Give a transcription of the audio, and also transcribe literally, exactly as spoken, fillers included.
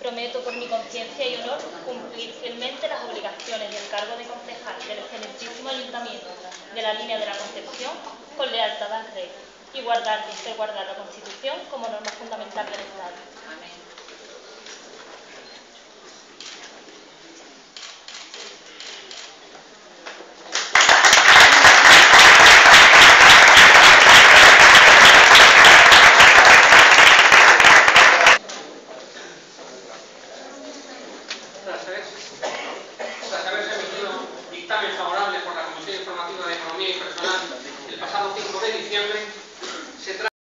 Prometo por mi conciencia y honor cumplir fielmente las obligaciones del cargo de concejal del excelentísimo Ayuntamiento de la Línea de la Concepción con lealtad al Rey y guardar y hacer guardar la Constitución como norma fundamental del Estado.